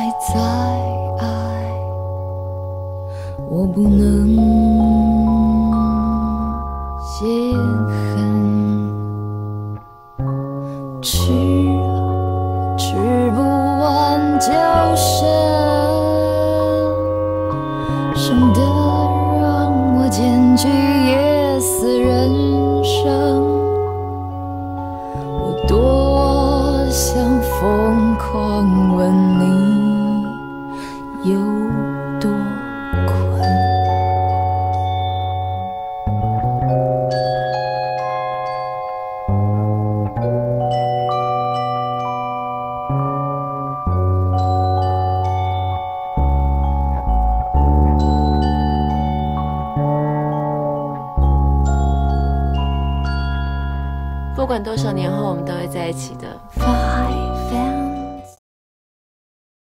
在爱，我不能泄恨，吃不完就剩，省得让我检举夜思人生。我多想疯狂问你有多困。 不管多少年后，我们都会在一起的。 发